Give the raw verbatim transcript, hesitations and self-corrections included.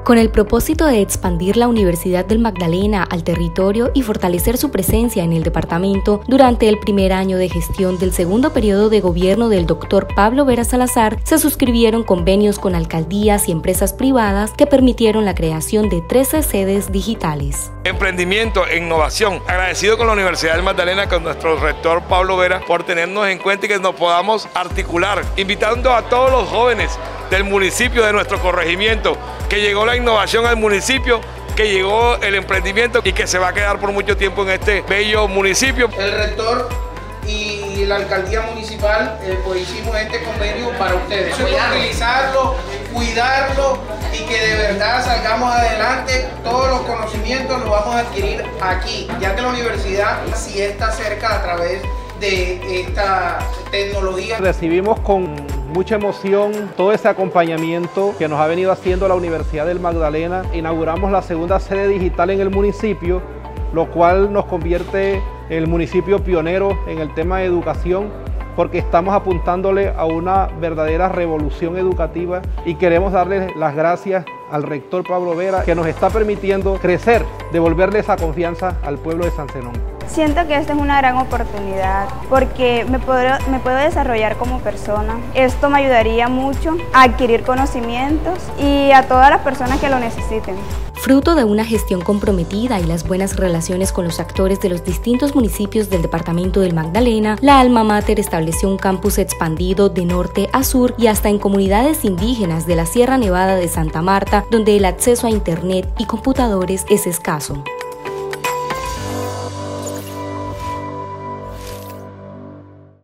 Con el propósito de expandir la Universidad del Magdalena al territorio y fortalecer su presencia en el departamento, durante el primer año de gestión del segundo periodo de gobierno del doctor Pablo Vera Salazar, se suscribieron convenios con alcaldías y empresas privadas que permitieron la creación de trece sedes digitales. Emprendimiento e innovación. Agradecido con la Universidad del Magdalena, con nuestro rector Pablo Vera, por tenernos en cuenta y que nos podamos articular, invitando a todos los jóvenes del municipio, de nuestro corregimiento, que llegó la innovación al municipio, que llegó el emprendimiento y que se va a quedar por mucho tiempo en este bello municipio. El rector y la alcaldía municipal eh, pues hicimos este convenio para ustedes. Eso es utilizarlo, cuidarlo y que de verdad salgamos adelante. Todos los conocimientos los vamos a adquirir aquí, ya que la universidad sí está cerca a través de esta tecnología. Recibimos con mucha emoción todo ese acompañamiento que nos ha venido haciendo la Universidad del Magdalena. Inauguramos la segunda sede digital en el municipio, lo cual nos convierte en el municipio pionero en el tema de educación, porque estamos apuntándole a una verdadera revolución educativa y queremos darle las gracias al rector Pablo Vera, que nos está permitiendo crecer, devolverle esa confianza al pueblo de San Zenón. Siento que esta es una gran oportunidad porque me puedo, me puedo desarrollar como persona. Esto me ayudaría mucho a adquirir conocimientos y a todas las personas que lo necesiten. Fruto de una gestión comprometida y las buenas relaciones con los actores de los distintos municipios del departamento del Magdalena, la Alma Mater estableció un campus expandido de norte a sur y hasta en comunidades indígenas de la Sierra Nevada de Santa Marta, donde el acceso a internet y computadores es escaso.